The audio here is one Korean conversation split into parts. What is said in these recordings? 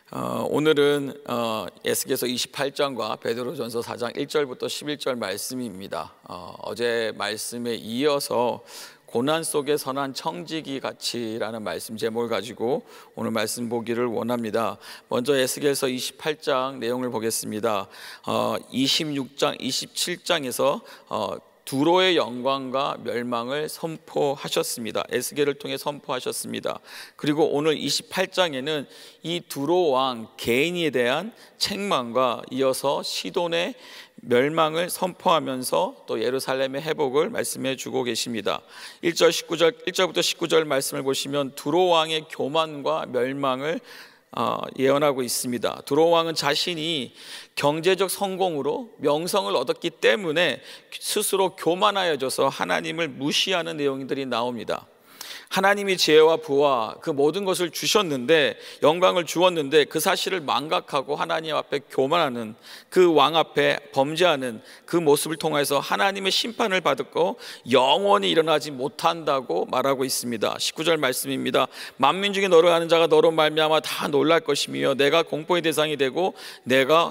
오늘은 에스겔서 28장과 베드로전서 4장 1절부터 11절 말씀입니다. 어제 말씀에 이어서 고난 속에 선한 청지기 같이라는 말씀 제목을 가지고 오늘 말씀 보기를 원합니다. 먼저 에스겔서 28장 내용을 보겠습니다. 26장, 27장에서 두로의 영광과 멸망을 선포하셨습니다. 에스겔을 통해 선포하셨습니다. 그리고 오늘 28장에는 이 두로 왕 개인에 대한 책망과 이어서 시돈의 멸망을 선포하면서 또 예루살렘의 회복을 말씀해 주고 계십니다. 1절부터 19절 말씀을 보시면 두로 왕의 교만과 멸망을 예언하고 있습니다. 두로 왕은 자신이 경제적 성공으로 명성을 얻었기 때문에 스스로 교만하여져서 하나님을 무시하는 내용들이 나옵니다. 하나님이 지혜와 부와 그 모든 것을 주셨는데, 영광을 주었는데 그 사실을 망각하고 하나님 앞에 교만하는, 그 왕 앞에 범죄하는 그 모습을 통해서 하나님의 심판을 받고 영원히 일어나지 못한다고 말하고 있습니다. 19절 말씀입니다. 만민 중에 너를 아는 자가 너로 말미암아 다 놀랄 것이며 내가 공포의 대상이 되고 내가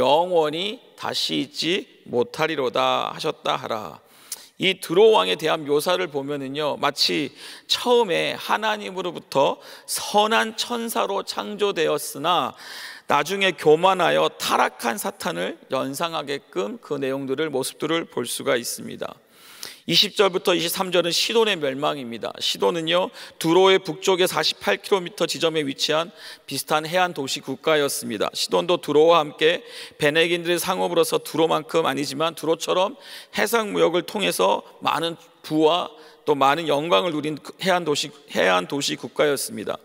영원히 다시 있지 못하리로다 하셨다 하라. 이 두로 왕에 대한 묘사를 보면은요, 마치 처음에 하나님으로부터 선한 천사로 창조되었으나 나중에 교만하여 타락한 사탄을 연상하게끔 그 내용들을, 모습들을 볼 수가 있습니다. 20절부터 23절은 시돈의 멸망입니다. 시돈은요, 두로의 북쪽에 48km 지점에 위치한 비슷한 해안 도시 국가였습니다. 시돈도 두로와 함께 베네긴들의 상업으로서 두로만큼 아니지만 두로처럼 해상 무역을 통해서 많은 부와 또 많은 영광을 누린 해안 도시 국가였습니다.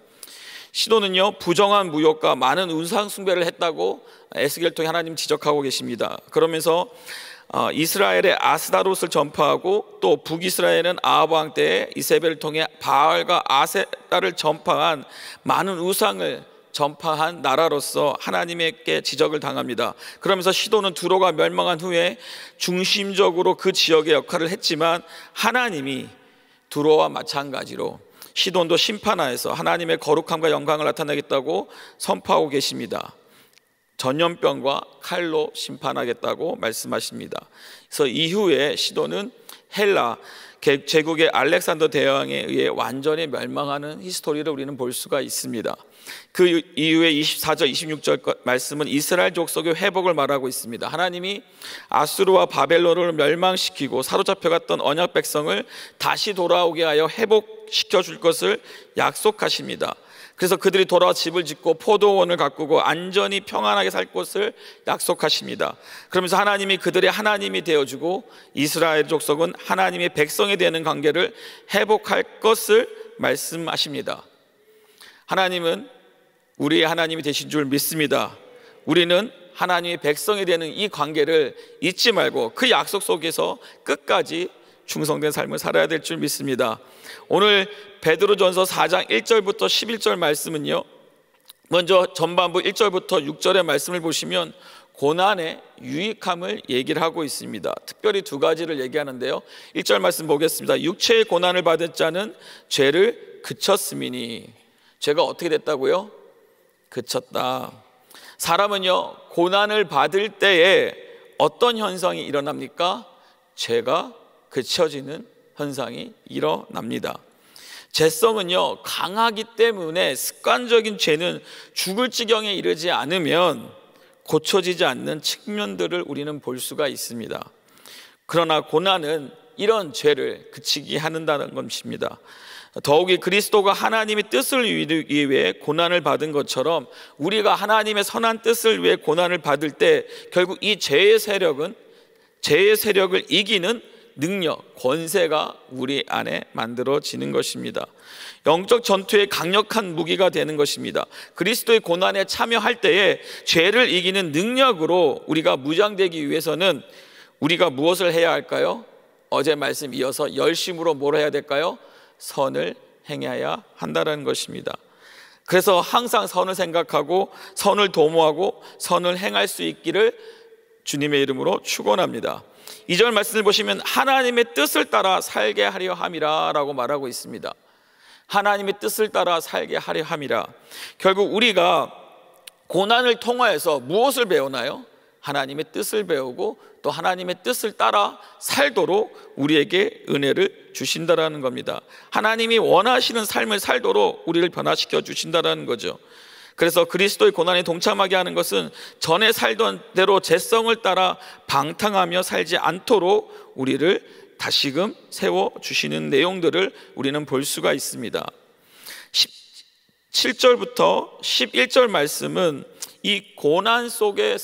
시돈은요, 부정한 무역과 많은 우상 숭배를 했다고 에스겔을 통해 하나님 지적하고 계십니다. 그러면서 이스라엘의 아스다롯을 전파하고 또 북이스라엘은 아합 왕 때에 이세벨을 통해 바알과 아세라를 전파한 많은 우상을 전파한 나라로서 하나님에게 지적을 당합니다. 그러면서 시돈은 두로가 멸망한 후에 중심적으로 그 지역의 역할을 했지만 하나님이 두로와 마찬가지로 시돈도 심판하여서 하나님의 거룩함과 영광을 나타내겠다고 선포하고 계십니다. 전염병과 칼로 심판하겠다고 말씀하십니다. 그래서 이후에 시돈은 헬라 제국의 알렉산더 대왕에 의해 완전히 멸망하는 히스토리를 우리는 볼 수가 있습니다. 그 이후에 24절 26절 말씀은 이스라엘 족속의 회복을 말하고 있습니다. 하나님이 아수르와 바벨론을 멸망시키고 사로잡혀갔던 언약 백성을 다시 돌아오게 하여 회복시켜 줄 것을 약속하십니다. 그래서 그들이 돌아와 집을 짓고 포도원을 가꾸고 안전히 평안하게 살 곳을 약속하십니다. 그러면서 하나님이 그들의 하나님이 되어주고 이스라엘 족속은 하나님의 백성이 되는 관계를 회복할 것을 말씀하십니다. 하나님은 우리의 하나님이 되신 줄 믿습니다. 우리는 하나님의 백성이 되는 이 관계를 잊지 말고 그 약속 속에서 끝까지 충성된 삶을 살아야 될 줄 믿습니다. 오늘 베드로전서 4장 1절부터 11절 말씀은요, 먼저 전반부 1절부터 6절의 말씀을 보시면 고난의 유익함을 얘기를 하고 있습니다. 특별히 두 가지를 얘기하는데요. 1절 말씀 보겠습니다. 육체의 고난을 받은 자는 죄를 그쳤음이니. 죄가 어떻게 됐다고요? 그쳤다. 사람은요, 고난을 받을 때에 어떤 현상이 일어납니까? 죄가 그쳐지는 현상이 일어납니다. 죄성은요, 강하기 때문에 습관적인 죄는 죽을 지경에 이르지 않으면 고쳐지지 않는 측면들을 우리는 볼 수가 있습니다. 그러나 고난은 이런 죄를 그치게 한다는 것입니다. 더욱이 그리스도가 하나님의 뜻을 이루기 위해 고난을 받은 것처럼 우리가 하나님의 선한 뜻을 위해 고난을 받을 때 결국 이 죄의 세력을 이기는 능력, 권세가 우리 안에 만들어지는 것입니다. 영적 전투의 강력한 무기가 되는 것입니다. 그리스도의 고난에 참여할 때에 죄를 이기는 능력으로 우리가 무장되기 위해서는 우리가 무엇을 해야 할까요? 어제 말씀 이어서 열심으로 뭘 해야 될까요? 선을 행해야 한다는 것입니다. 그래서 항상 선을 생각하고 선을 도모하고 선을 행할 수 있기를 주님의 이름으로 축원합니다. 2절 말씀을 보시면 하나님의 뜻을 따라 살게 하려 함이라 라고 말하고 있습니다. 하나님의 뜻을 따라 살게 하려 함이라. 결국 우리가 고난을 통하여서 무엇을 배우나요? 하나님의 뜻을 배우고 또 하나님의 뜻을 따라 살도록 우리에게 은혜를 주신다라는 겁니다. 하나님이 원하시는 삶을 살도록 우리를 변화시켜 주신다라는 거죠. 그래서 그리스도의 고난에 동참하게 하는 것은 전에 살던 대로 죄성을 따라 방탕하며 살지 않도록 우리를 다시금 세워주시는 내용들을 우리는 볼 수가 있습니다. 7절부터 11절 말씀은 이 고난 속에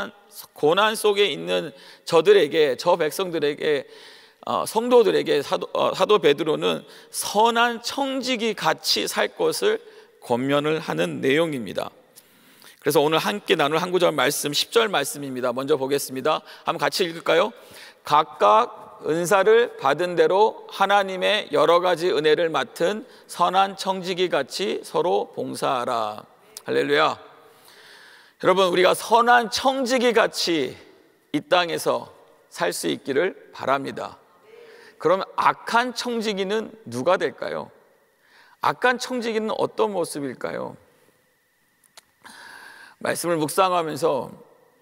있는 저들에게, 저 백성들에게, 성도들에게 사도 베드로는 선한 청지기 같이 살 것을 권면을 하는 내용입니다. 그래서 오늘 함께 나눌 한 구절 말씀 10절 말씀입니다. 먼저 보겠습니다. 한번 같이 읽을까요? 각각 은사를 받은 대로 하나님의 여러 가지 은혜를 맡은 선한 청지기 같이 서로 봉사하라. 할렐루야. 여러분, 우리가 선한 청지기 같이 이 땅에서 살 수 있기를 바랍니다. 그럼 악한 청지기는 누가 될까요? 악한 청지기는 어떤 모습일까요? 말씀을 묵상하면서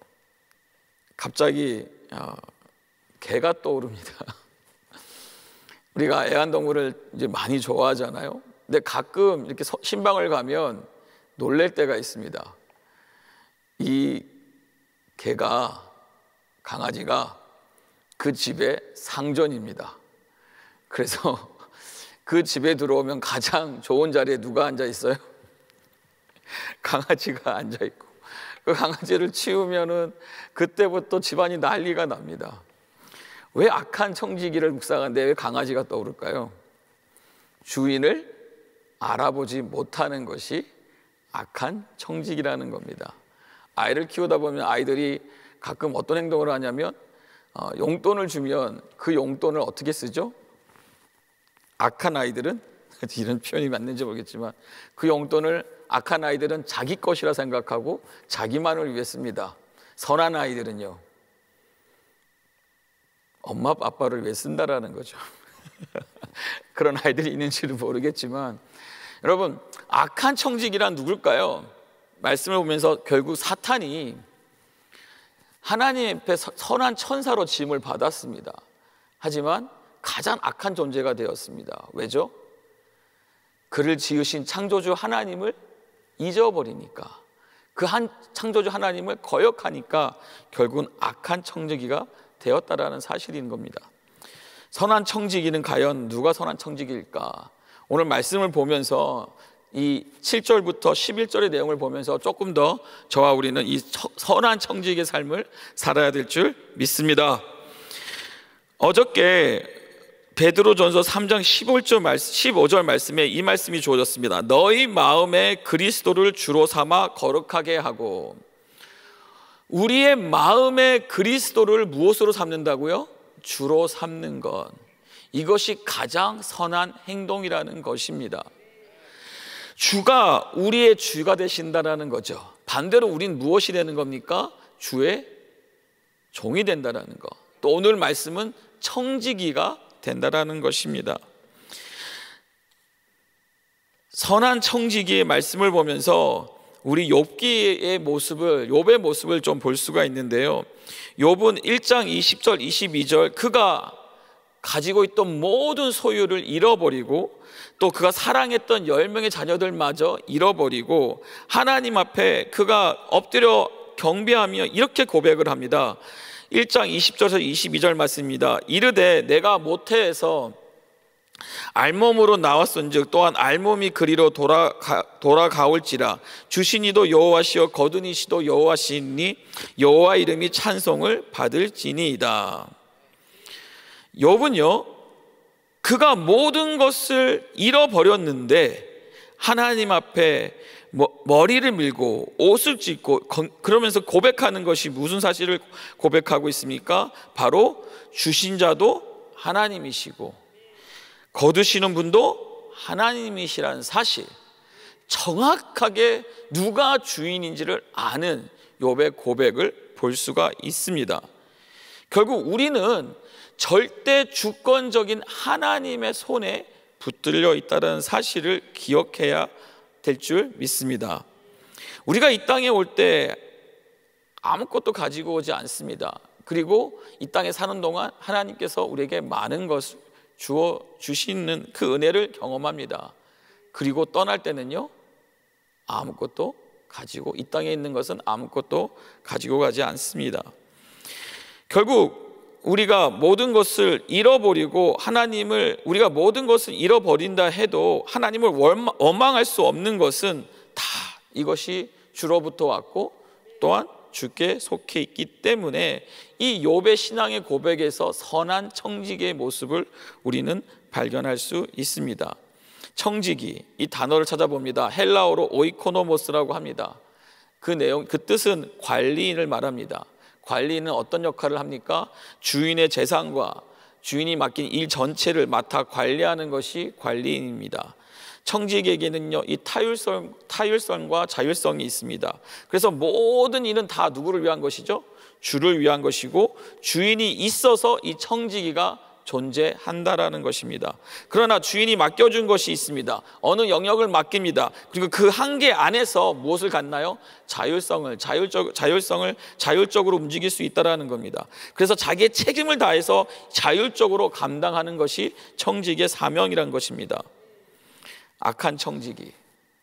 갑자기 개가 떠오릅니다. 우리가 애완동물을 이제 많이 좋아하잖아요. 근데 가끔 이렇게 신방을 가면 놀랄 때가 있습니다. 이 개가, 강아지가 그 집의 상전입니다. 그래서 그 집에 들어오면 가장 좋은 자리에 누가 앉아 있어요? 강아지가 앉아 있고, 그 강아지를 치우면은 그때부터 집안이 난리가 납니다. 왜 악한 청지기를 묵상하는데 왜 강아지가 떠오를까요? 주인을 알아보지 못하는 것이 악한 청지기라는 겁니다. 아이를 키우다 보면 아이들이 가끔 어떤 행동을 하냐면 용돈을 주면 그 용돈을 어떻게 쓰죠? 악한 아이들은, 이런 표현이 맞는지 모르겠지만, 그 용돈을 악한 아이들은 자기 것이라 생각하고 자기만을 위해 씁니다. 선한 아이들은요, 엄마 아빠를 위해 쓴다라는 거죠. 그런 아이들이 있는지는 모르겠지만, 여러분, 악한 청지기란 누굴까요? 말씀을 보면서 결국 사탄이 하나님 앞에 선한 천사로 지음을 받았습니다. 하지만 가장 악한 존재가 되었습니다. 왜죠? 그를 지으신 창조주 하나님을 잊어버리니까, 그 창조주 하나님을 거역하니까 결국은 악한 청지기가 되었다라는 사실인 겁니다. 선한 청지기는 과연 누가 선한 청지기일까? 오늘 말씀을 보면서 이 7절부터 11절의 내용을 보면서 조금 더 저와 우리는 이 선한 청지기의 삶을 살아야 될 줄 믿습니다. 어저께 베드로전서 3장 15절 말씀에 이 말씀이 주어졌습니다. 너희 마음에 그리스도를 주로 삼아 거룩하게 하고. 우리의 마음에 그리스도를 무엇으로 삼는다고요? 주로 삼는 것. 이것이 가장 선한 행동이라는 것입니다. 주가 우리의 주가 되신다는 거죠. 반대로 우린 무엇이 되는 겁니까? 주의 종이 된다는 것. 또 오늘 말씀은 청지기가 된다는 것입니다. 선한 청지기의 말씀을 보면서 우리 욥기의 모습을, 욥의 모습을 좀 볼 수가 있는데요. 욥은 1장 20절 22절 그가 가지고 있던 모든 소유를 잃어버리고 또 그가 사랑했던 10명의 자녀들마저 잃어버리고 하나님 앞에 그가 엎드려 경배하며 이렇게 고백을 합니다. 1장 20절에서 22절 말씀입니다. 이르되 내가 모태에서 알몸으로 나왔은즉 또한 알몸이 그리로 돌아가올지라 주신 이도 여호와시요 거둔 이시도 여호와시니 여호와 이름이 찬송을 받을지니이다. 욥은요, 그가 모든 것을 잃어버렸는데 하나님 앞에 머리를 밀고 옷을 찢고 그러면서 고백하는 것이 무슨 사실을 고백하고 있습니까? 바로 주신 자도 하나님이시고 거두시는 분도 하나님이시라는 사실, 정확하게 누가 주인인지를 아는 욥의 고백을 볼 수가 있습니다. 결국 우리는 절대 주권적인 하나님의 손에 붙들려 있다는 사실을 기억해야 될 줄 믿습니다. 우리가 이 땅에 올 때 아무것도 가지고 오지 않습니다. 그리고 이 땅에 사는 동안 하나님께서 우리에게 많은 것을 주어 주시는 그 은혜를 경험합니다. 그리고 떠날 때는요, 아무것도 가지고, 이 땅에 있는 것은 아무것도 가지고 가지 않습니다. 결국 우리가 모든 것을 잃어버리고 우리가 모든 것을 잃어버린다 해도 하나님을 원망할 수 없는 것은 다 이것이 주로부터 왔고 또한 주께 속해 있기 때문에 이 욥의 신앙의 고백에서 선한 청지기의 모습을 우리는 발견할 수 있습니다. 청지기, 이 단어를 찾아봅니다. 헬라어로 오이코노모스라고 합니다. 그 뜻은 관리인을 말합니다. 관리인은 어떤 역할을 합니까? 주인의 재산과 주인이 맡긴 일 전체를 맡아 관리하는 것이 관리인입니다. 청지기에게는요, 이 타율성과 자율성이 있습니다. 그래서 모든 일은 다 누구를 위한 것이죠? 주를 위한 것이고, 주인이 있어서 이 청지기가 존재한다라는 것입니다. 그러나 주인이 맡겨준 것이 있습니다. 어느 영역을 맡깁니다. 그리고 그 한계 안에서 무엇을 갖나요? 자율적으로 움직일 수 있다라는 겁니다. 그래서 자기의 책임을 다해서 자율적으로 감당하는 것이 청지기의 사명이라는 것입니다. 악한 청지기,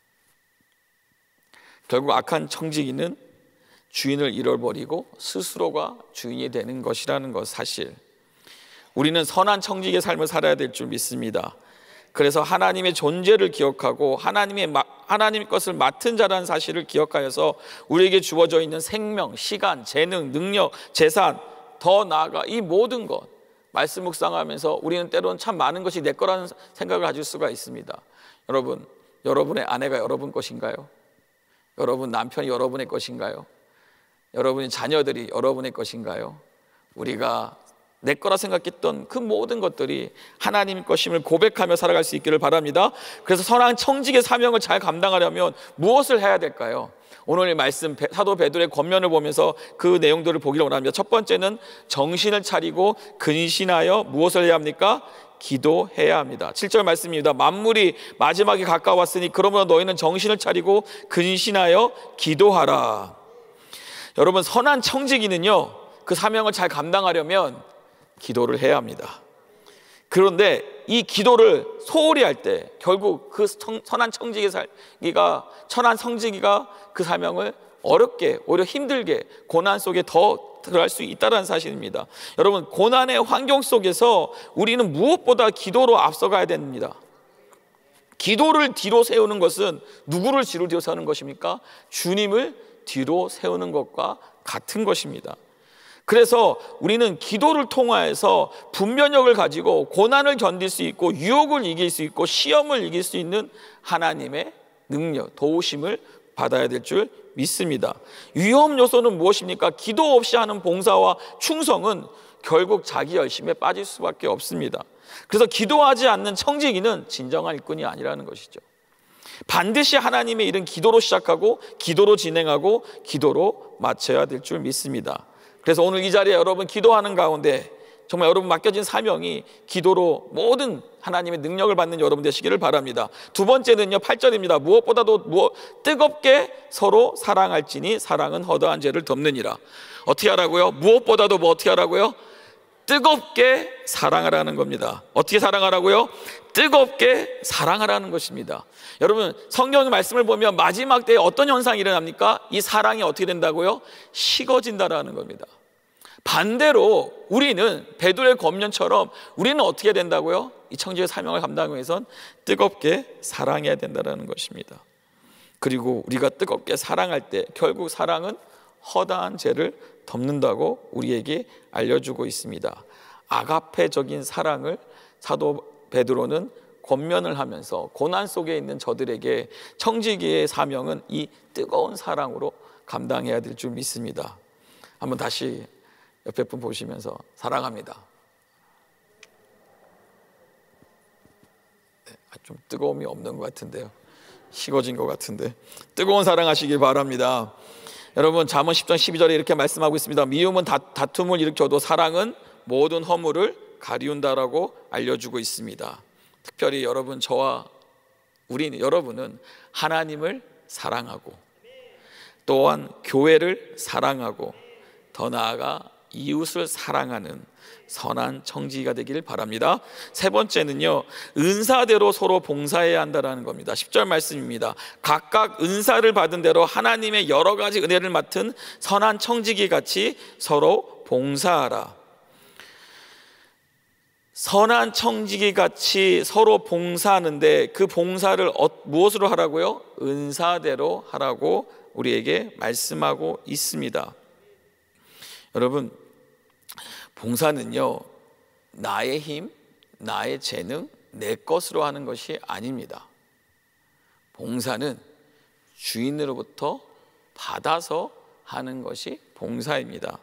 결국 악한 청지기는 주인을 잃어버리고 스스로가 주인이 되는 것이라는 것 사실. 우리는 선한 청지기의 삶을 살아야 될 줄 믿습니다. 그래서 하나님의 존재를 기억하고 하나님 것을 맡은 자라는 사실을 기억하여서 우리에게 주어져 있는 생명, 시간, 재능, 능력, 재산, 더 나아가 이 모든 것, 말씀 묵상하면서 우리는 때로는 참 많은 것이 내 거라는 생각을 가질 수가 있습니다. 여러분, 여러분의 아내가 여러분 것인가요? 여러분 남편이 여러분의 것인가요? 여러분의 자녀들이 여러분의 것인가요? 우리가 내 거라 생각했던 그 모든 것들이 하나님 것임을 고백하며 살아갈 수 있기를 바랍니다. 그래서 선한 청지기의 사명을 잘 감당하려면 무엇을 해야 될까요? 오늘 말씀 사도 베드로의 권면을 보면서 그 내용들을 보기를 원합니다. 첫 번째는 정신을 차리고 근신하여 무엇을 해야 합니까? 기도해야 합니다. 7절 말씀입니다. 만물이 마지막에 가까웠으니 그러므로 너희는 정신을 차리고 근신하여 기도하라. 여러분, 선한 청지기는요, 그 사명을 잘 감당하려면 기도를 해야 합니다. 그런데 이 기도를 소홀히 할 때 결국 그 선한 청지기가 그 사명을 어렵게, 오히려 힘들게, 고난 속에 더 들어갈 수 있다는 사실입니다. 여러분, 고난의 환경 속에서 우리는 무엇보다 기도로 앞서가야 됩니다. 기도를 뒤로 세우는 것은 누구를 뒤로 세우는 것입니까? 주님을 뒤로 세우는 것과 같은 것입니다. 그래서 우리는 기도를 통하여서 분별력을 가지고 고난을 견딜 수 있고 유혹을 이길 수 있고 시험을 이길 수 있는 하나님의 능력, 도우심을 받아야 될 줄 믿습니다. 위험 요소는 무엇입니까? 기도 없이 하는 봉사와 충성은 결국 자기 열심에 빠질 수밖에 없습니다. 그래서 기도하지 않는 청지기는 진정한 일꾼이 아니라는 것이죠. 반드시 하나님의 일은 기도로 시작하고 기도로 진행하고 기도로 마쳐야 될 줄 믿습니다. 그래서 오늘 이 자리에 여러분 기도하는 가운데 정말 여러분 맡겨진 사명이 기도로 모든 하나님의 능력을 받는 여러분 되시기를 바랍니다. 두 번째는요, 8절입니다. 무엇보다도 뜨겁게 서로 사랑할지니 사랑은 허다한 죄를 덮느니라. 어떻게 하라고요? 무엇보다도 어떻게 하라고요? 뜨겁게 사랑하라는 겁니다. 어떻게 사랑하라고요? 뜨겁게 사랑하라는 것입니다. 여러분, 성경의 말씀을 보면 마지막 때에 어떤 현상이 일어납니까? 이 사랑이 어떻게 된다고요? 식어진다라는 겁니다. 반대로 우리는 베드로의 권면처럼 우리는 어떻게 된다고요? 이 청지기의 사명을 감당하기 위해선 뜨겁게 사랑해야 된다는 것입니다. 그리고 우리가 뜨겁게 사랑할 때 결국 사랑은 허다한 죄를 덮는다고 우리에게 알려주고 있습니다. 아가페적인 사랑을 사도 베드로는 권면을 하면서 고난 속에 있는 저들에게 청지기의 사명은 이 뜨거운 사랑으로 감당해야 될 줄 믿습니다. 한번 다시 옆에 분 보시면서 사랑합니다. 네, 좀 뜨거움이 없는 것 같은데요. 식어진 것 같은데 뜨거운 사랑하시길 바랍니다. 여러분, 잠언 10장 12절에 이렇게 말씀하고 있습니다. 미움은 다툼을 일으켜도 사랑은 모든 허물을 가리운다라고 알려주고 있습니다. 특별히 여러분, 여러분은 하나님을 사랑하고 또한 교회를 사랑하고 더 나아가 이웃을 사랑하는 선한 청지기가 되기를 바랍니다. 세 번째는요, 은사대로 서로 봉사해야 한다는 겁니다. 10절 말씀입니다. 각각 은사를 받은 대로 하나님의 여러 가지 은혜를 맡은 선한 청지기 같이 서로 봉사하라. 선한 청지기 같이 서로 봉사하는데 그 봉사를 무엇으로 하라고요? 은사대로 하라고 우리에게 말씀하고 있습니다. 여러분, 봉사는요, 나의 힘, 나의 재능, 내 것으로 하는 것이 아닙니다. 봉사는 주인으로부터 받아서 하는 것이 봉사입니다.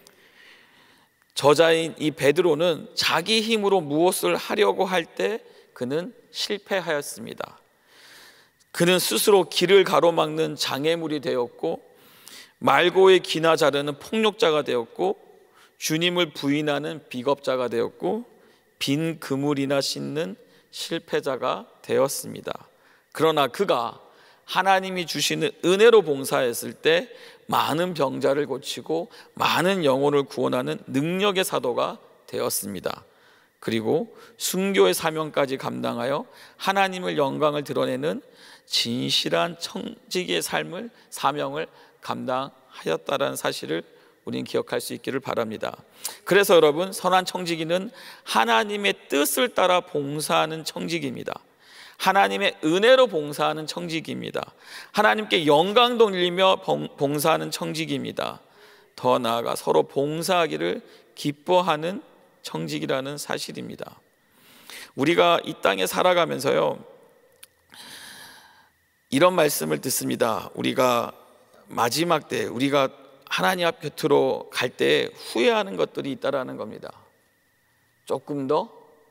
저자인 이 베드로는 자기 힘으로 무엇을 하려고 할 때 그는 실패하였습니다. 그는 스스로 길을 가로막는 장애물이 되었고, 말고의 기나 자르는 폭력자가 되었고, 주님을 부인하는 비겁자가 되었고, 빈 그물이나 씻는 실패자가 되었습니다. 그러나 그가 하나님이 주시는 은혜로 봉사했을 때 많은 병자를 고치고 많은 영혼을 구원하는 능력의 사도가 되었습니다. 그리고 순교의 사명까지 감당하여 하나님을 영광을 드러내는 진실한 청지기의 삶을, 사명을 감당하였다라는 사실을 우리는 기억할 수 있기를 바랍니다. 그래서 여러분, 선한 청지기는 하나님의 뜻을 따라 봉사하는 청지기입니다. 하나님의 은혜로 봉사하는 청지기입니다. 하나님께 영광 돌리며 봉사하는 청지기입니다. 더 나아가 서로 봉사하기를 기뻐하는 청지기라는 사실입니다. 우리가 이 땅에 살아가면서요, 이런 말씀을 듣습니다. 우리가 마지막 때, 우리가 하나님 앞 곁으로 갈 때 후회하는 것들이 있다라는 겁니다. 조금 더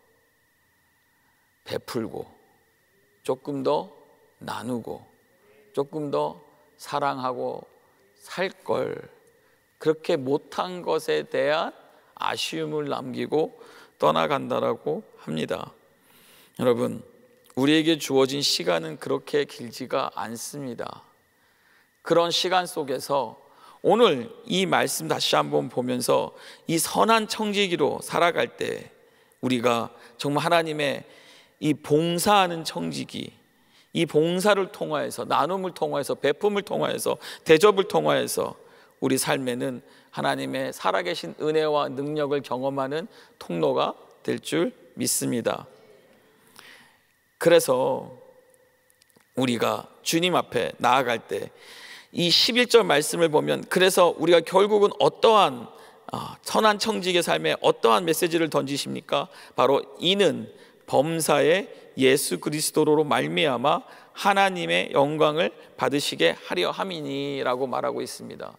베풀고, 조금 더 나누고, 조금 더 사랑하고 살 걸, 그렇게 못한 것에 대한 아쉬움을 남기고 떠나간다라고 합니다. 여러분, 우리에게 주어진 시간은 그렇게 길지가 않습니다. 그런 시간 속에서 오늘 이 말씀 다시 한번 보면서 이 선한 청지기로 살아갈 때 우리가 정말 하나님의 이 봉사하는 청지기, 이 봉사를 통하여서, 나눔을 통하여서, 베품을 통하여서, 대접을 통하여서 우리 삶에는 하나님의 살아계신 은혜와 능력을 경험하는 통로가 될 줄 믿습니다. 그래서 우리가 주님 앞에 나아갈 때 이 11절 말씀을 보면, 그래서 우리가 결국은 어떠한 선한 청지기의 삶에 어떠한 메시지를 던지십니까? 바로 이는 범사의 예수 그리스도로 말미암아 하나님의 영광을 받으시게 하려 함이니라고 말하고 있습니다.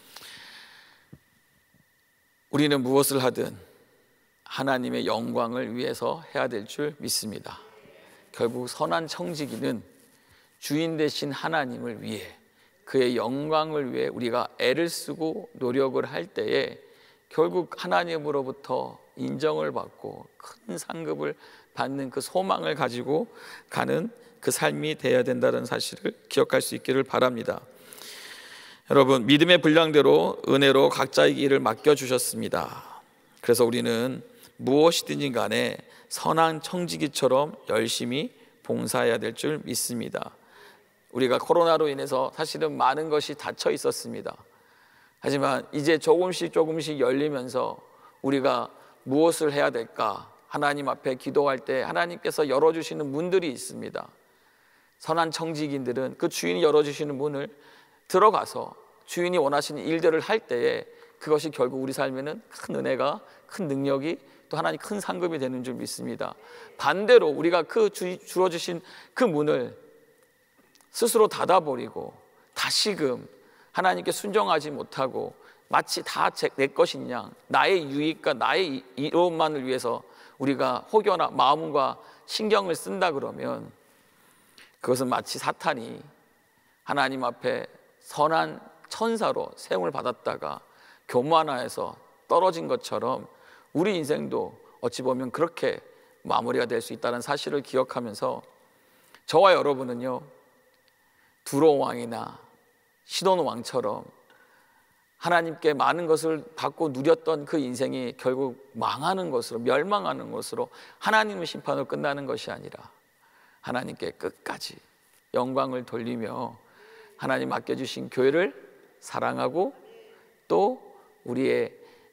우리는 무엇을 하든 하나님의 영광을 위해서 해야 될 줄 믿습니다. 결국 선한 청지기는 주인 되신 하나님을 위해, 그의 영광을 위해 우리가 애를 쓰고 노력을 할 때에 결국 하나님으로부터 인정을 받고 큰 상급을 받는 그 소망을 가지고 가는 그 삶이 되어야 된다는 사실을 기억할 수 있기를 바랍니다. 여러분, 믿음의 분량대로 은혜로 각자의 일을 맡겨주셨습니다. 그래서 우리는 무엇이든지 간에 선한 청지기처럼 열심히 봉사해야 될 줄 믿습니다. 우리가 코로나로 인해서 사실은 많은 것이 닫혀 있었습니다. 하지만 이제 조금씩 열리면서 우리가 무엇을 해야 될까? 하나님 앞에 기도할 때 하나님께서 열어주시는 문들이 있습니다. 선한 청지기인들은 그 주인이 열어주시는 문을 들어가서 주인이 원하시는 일들을 할 때에 그것이 결국 우리 삶에는 큰 은혜가, 큰 능력이, 또 하나님 큰 상급이 되는 줄 믿습니다. 반대로 우리가 그 주어주신 그 문을 스스로 닫아버리고 다시금 하나님께 순종하지 못하고 마치 다 내 것인 양, 나의 유익과 나의 이로움만을 위해서 우리가 혹여나 마음과 신경을 쓴다 그러면 그것은 마치 사탄이 하나님 앞에 선한 천사로 세움을 받았다가 교만하여서 떨어진 것처럼 우리 인생도 어찌 보면 그렇게 마무리가 될 수 있다는 사실을 기억하면서 저와 여러분은요, 두로왕이나 시돈 왕처럼 하나님께 많은 것을 받고 누렸던 그 인생이 결국 망하는 것으로, 멸망하는 것으로, 하나님의 심판으로 끝나는 것이 아니라 하나님께 끝까지 영광을 돌리며 하나님 맡겨주신 교회를 사랑하고 또 우리의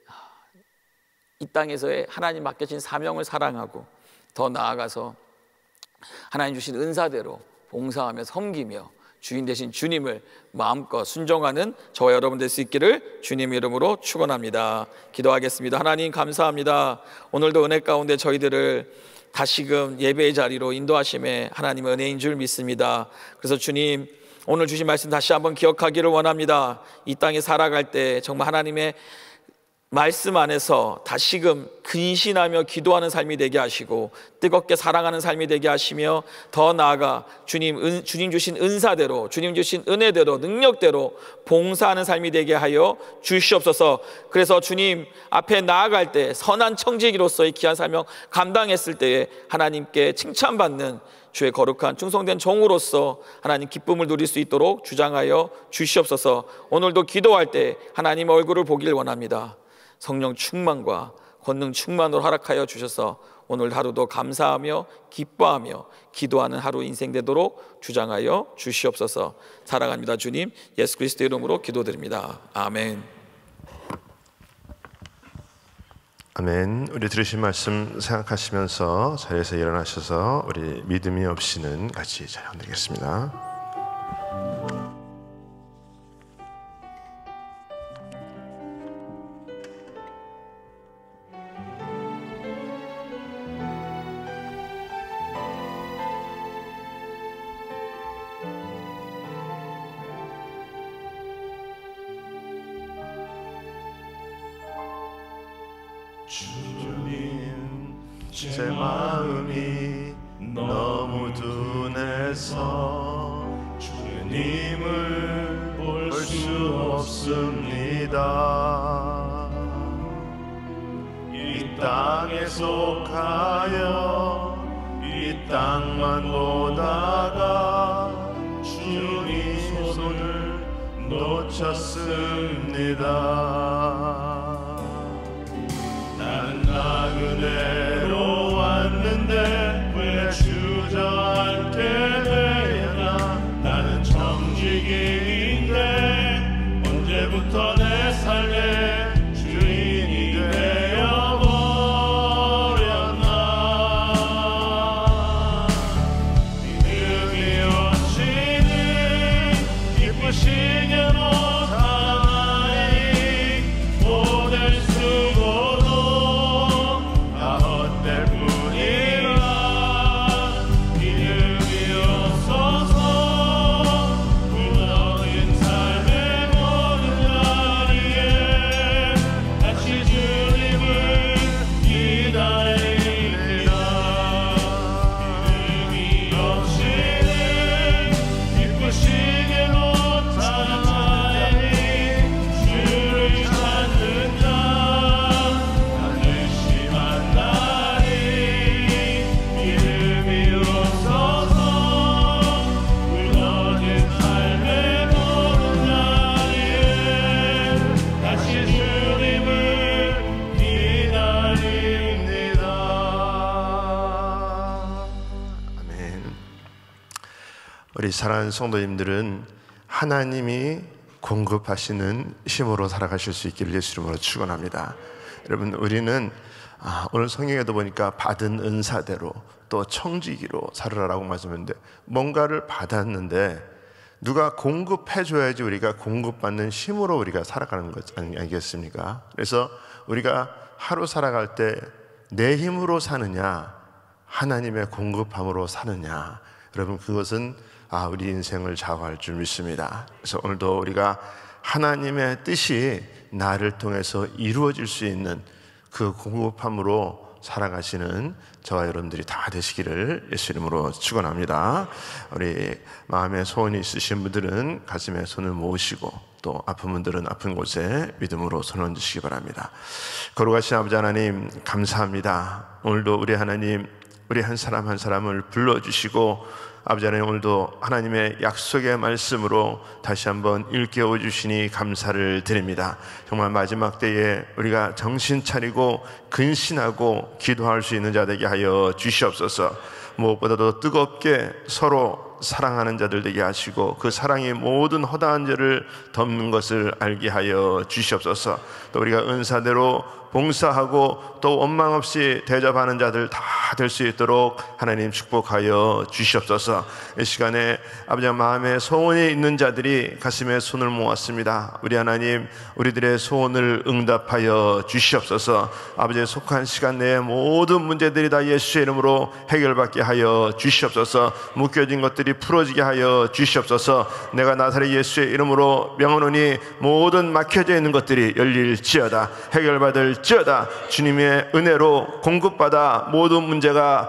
이 땅에서의 하나님 맡겨진 사명을 사랑하고 더 나아가서 하나님 주신 은사대로 봉사하며 섬기며 주인 되신 주님을 마음껏 순종하는 저와 여러분 될 수 있기를 주님 이름으로 축원합니다. 기도하겠습니다. 하나님 감사합니다. 오늘도 은혜 가운데 저희들을 다시금 예배의 자리로 인도하심에 하나님의 은혜인 줄 믿습니다. 그래서 주님, 오늘 주신 말씀 다시 한번 기억하기를 원합니다. 이 땅에 살아갈 때 정말 하나님의 말씀 안에서 다시금 근신하며 기도하는 삶이 되게 하시고 뜨겁게 사랑하는 삶이 되게 하시며 더 나아가 주님 주신 은사대로, 주님 주신 은혜대로, 능력대로 봉사하는 삶이 되게 하여 주시옵소서. 그래서 주님 앞에 나아갈 때 선한 청지기로서의 귀한 사명 감당했을 때에 하나님께 칭찬받는 주의 거룩한 충성된 종으로서 하나님 기쁨을 누릴 수 있도록 주장하여 주시옵소서. 오늘도 기도할 때 하나님의 얼굴을 보길 원합니다. 성령 충만과 권능 충만으로 허락하여 주셔서 오늘 하루도 감사하며 기뻐하며 기도하는 하루 인생 되도록 주장하여 주시옵소서. 사랑합니다. 주님, 예수 그리스도 이름으로 기도드립니다. 아멘. 아멘. 우리 들으신 말씀 생각하시면서 자리에서 일어나셔서 우리 믿음이 없이는 같이 찬양드리겠습니다. 주님, 제 마음이 너무 둔해서 주님을 볼 수 없습니다. 이 땅에 속하여 이 땅만 보다가 주님 손을 놓쳤습니다. 나는 나그네로 왔는데 왜 주저앉게 되나. 나는 청지기인데 언제부터 내 삶의 주인이 되어버렸나. 믿음이 없이는 기쁘시게 못하나니 못할 수고도 다 헛될 뿐이라. 믿음이 없어서 무너진 삶의 모든 자리에 다시 주님을 기다립니다. 믿음이 없이는 기쁘시게 못하나니 주를 찾는 자 반드시 만나리. 믿음이 없어서 무너진 삶의 모든 자리에 다시 주님을 기다립니다. 아멘. 우리 사랑하는 성도님들은 하나님이 공급하시는 힘으로 살아가실 수 있기를 예수 이름으로 축원합니다. 여러분, 우리는 오늘 성경에도 보니까 받은 은사대로 또 청지기로 살으라라고 말씀했는데, 뭔가를 받았는데 누가 공급해 줘야지 우리가 공급받는 힘으로 우리가 살아가는 것 아니겠습니까? 그래서 우리가 하루 살아갈 때 내 힘으로 사느냐 하나님의 공급함으로 사느냐, 여러분 그것은 우리 인생을 좌우할 줄 믿습니다. 그래서 오늘도 우리가 하나님의 뜻이 나를 통해서 이루어질 수 있는 그 공급함으로 살아가시는 저와 여러분들이 다 되시기를 예수 이름으로 축원합니다. 우리 마음에 소원이 있으신 분들은 가슴에 손을 모으시고 또 아픈 분들은 아픈 곳에 믿음으로 손을 얹으시기 바랍니다. 거룩하신 아버지 하나님 감사합니다. 오늘도 우리 하나님 우리 한 사람 한 사람을 불러주시고 아버지 하나님, 오늘도 하나님의 약속의 말씀으로 다시 한번 일깨워 주시니 감사를 드립니다. 정말 마지막 때에 우리가 정신 차리고 근신하고 기도할 수 있는 자 되게 하여 주시옵소서. 무엇보다도 뜨겁게 서로 사랑하는 자들 되게 하시고 그 사랑이 모든 허다한 죄를 덮는 것을 알게 하여 주시옵소서. 또 우리가 은사대로 봉사하고 또 원망 없이 대접하는 자들 다 될 수 있도록 하나님 축복하여 주시옵소서. 이 시간에 아버지 마음에 소원이 있는 자들이 가슴에 손을 모았습니다. 우리 하나님, 우리들의 소원을 응답하여 주시옵소서. 아버지의 속한 시간 내에 모든 문제들이 다 예수의 이름으로 해결받게 하여 주시옵소서. 묶여진 것들이 풀어지게 하여 주시옵소서. 내가 나사렛 예수의 이름으로 명하노니 모든 막혀져 있는 것들이 열릴지어다, 해결받을지어다. 주님의 은혜로 공급받아 모든 문제가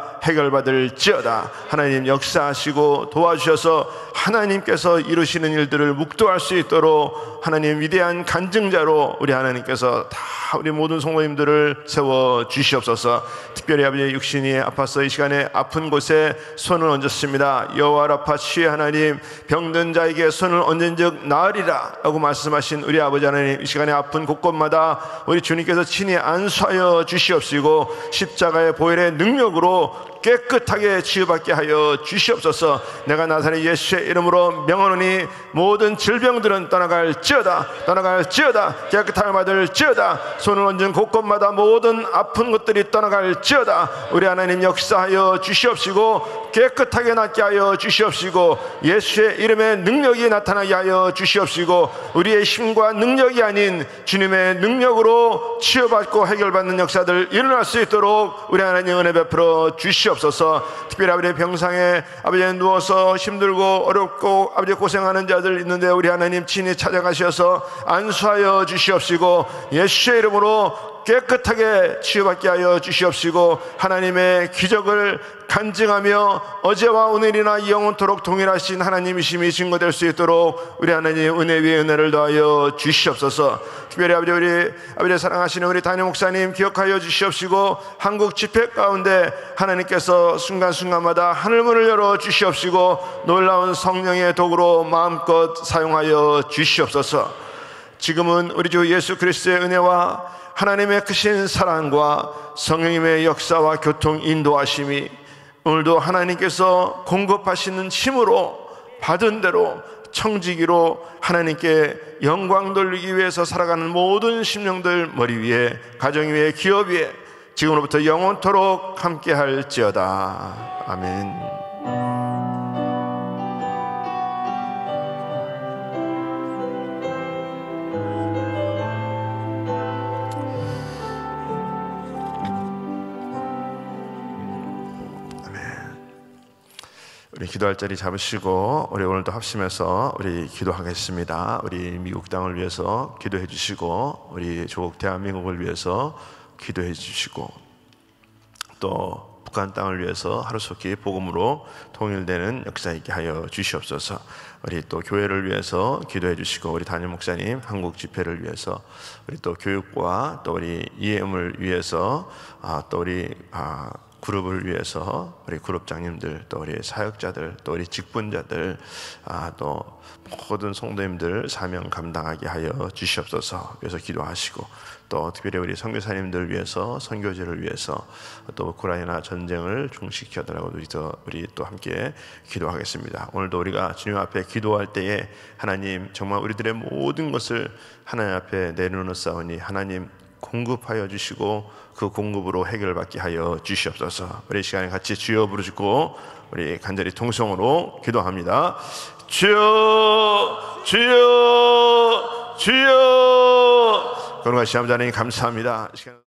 해결받을지어다. 하나님 역사하시고 도와주셔서 하나님께서 이루시는 일들을 묵도할 수 있도록 하나님 위대한 간증자로 우리 하나님께서 다 우리 모든 성도님들을 세워 주시옵소서. 특별히 아버지의 육신이 아파서 이 시간에 아픈 곳에 손을 얹었습니다. 여호와 라파 치의 하나님, 병든 자에게 손을 얹은즉 나으리라 라고 말씀하신 우리 아버지 하나님, 이 시간에 아픈 곳곳마다 우리 주님께서 친히 안수하여 주시옵시고 십자가의 보혈의 능력으로 깨끗하게 치유받게 하여 주시옵소서. 내가 나사렛 예수의 이름으로 명하노니 모든 질병들은 떠나갈지어다, 떠나갈지어다, 깨끗함을 받을지어다. 손을 얹은 곳곳마다 모든 아픈 것들이 떠나갈지어다. 우리 하나님 역사하여 주시옵시고 깨끗하게 낫게 하여 주시옵시고 예수의 이름의 능력이 나타나게 하여 주시옵시고 우리의 힘과 능력이 아닌 주님의 능력으로 치유받고 해결받는 역사들 일어날 수 있도록 우리 하나님 은혜 베풀어 주시옵소서. 특별히 아버지의 병상에 아버지 누워서 힘들고 어렵고 아버지 고생하는 자들 있는데 우리 하나님 친히 찾아가셔서 안수하여 주시옵시고 예수의 이름으로 깨끗하게 치유받게 하여 주시옵시고 하나님의 기적을 간증하며 어제와 오늘이나 영원토록 동일하신 하나님이심이 증거될 수 있도록 우리 하나님 은혜 위에 은혜를 더하여 주시옵소서. 특별히 아버지 우리 아버지 사랑하시는 우리 담임 목사님 기억하여 주시옵시고 한국 집회 가운데 하나님께서 순간순간마다 하늘문을 열어 주시옵시고 놀라운 성령의 도구로 마음껏 사용하여 주시옵소서. 지금은 우리 주 예수 그리스도의 은혜와 하나님의 크신 사랑과 성령님의 역사와 교통 인도하심이 오늘도 하나님께서 공급하시는 힘으로 받은 대로 청지기로 하나님께 영광 돌리기 위해서 살아가는 모든 심령들 머리 위에, 가정 위에, 기업 위에 지금으로부터 영원토록 함께 할지어다. 아멘. 우리 기도할 자리 잡으시고 우리 오늘도 합심해서 우리 기도하겠습니다. 우리 미국 땅을 위해서 기도해 주시고 우리 조국 대한민국을 위해서 기도해 주시고 또 북한 땅을 위해서 하루속히 복음으로 통일되는 역사 있게 하여 주시옵소서. 우리 또 교회를 위해서 기도해 주시고 우리 담임 목사님 한국 집회를 위해서 우리 또 교육부와 또 우리 EM을 위해서 또 우리 그룹을 위해서 우리 그룹장님들 또 우리 사역자들 또 우리 직분자들 또 모든 성도님들 사명 감당하게 하여 주시옵소서. 그래서 기도하시고 또 특별히 우리 선교사님들 위해서 선교지를 위해서 또 우크라이나 전쟁을 중식시키더라고 우리 또 함께 기도하겠습니다. 오늘도 우리가 주님 앞에 기도할 때에 하나님 정말 우리들의 모든 것을 하나님 앞에 내려놓사오니 하나님 공급하여 주시고 그 공급으로 해결받게 하여 주시옵소서. 우리 시간에 같이 주여 부르시고 우리 간절히 통성으로 기도합니다. 주여 주여 주여. 거룩하신 아버지 하나님 감사합니다.